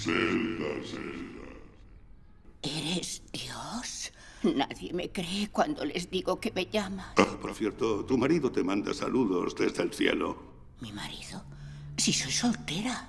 ¿Eres Dios? Nadie me cree cuando les digo que me llamas. Ah, por cierto, tu marido te manda saludos desde el cielo. ¿Mi marido? Si soy soltera.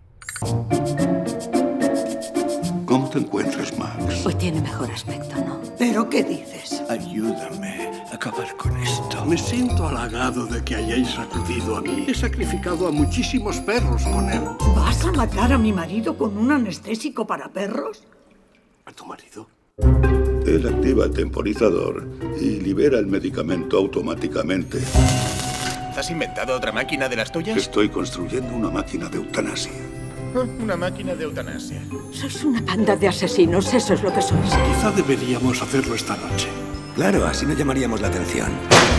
¿Cómo te encuentras, Max? Hoy tiene mejor aspecto, ¿no? ¿Pero qué dices? Ayúdame a acabar con esto. Me siento halagado de que hayáis acudido a mí. He sacrificado a muchísimos perros con él. ¿Vas a matar a mi marido con un anestésico para perros? ¿A tu marido? Él activa el temporizador y libera el medicamento automáticamente. ¿Has inventado otra máquina de las tuyas? Estoy construyendo una máquina de eutanasia. Una máquina de eutanasia. Sois una banda de asesinos, eso es lo que sois. Quizá deberíamos hacerlo esta noche. Claro, así no llamaríamos la atención.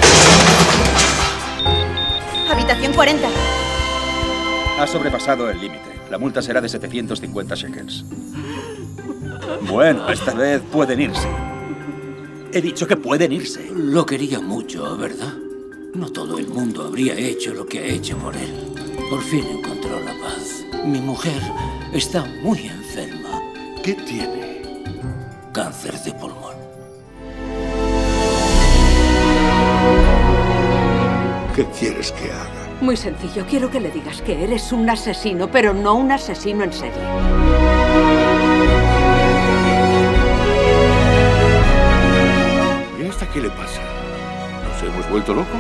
Habitación 40. Ha sobrepasado el límite. La multa será de 750 shekels. Bueno, esta vez pueden irse. He dicho que pueden irse. Lo quería mucho, ¿verdad? No todo el mundo habría hecho lo que ha hecho por él. Por fin encontró la paz. Mi mujer está muy enferma. ¿Qué tiene? Cáncer de pulmón. ¿Qué quieres que haga? Muy sencillo, quiero que le digas que eres un asesino, pero no un asesino en serie. ¿Y hasta qué le pasa? ¿Nos hemos vuelto locos?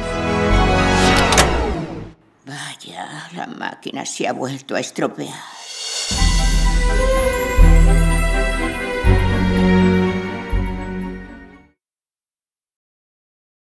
Vaya, la máquina se ha vuelto a estropear.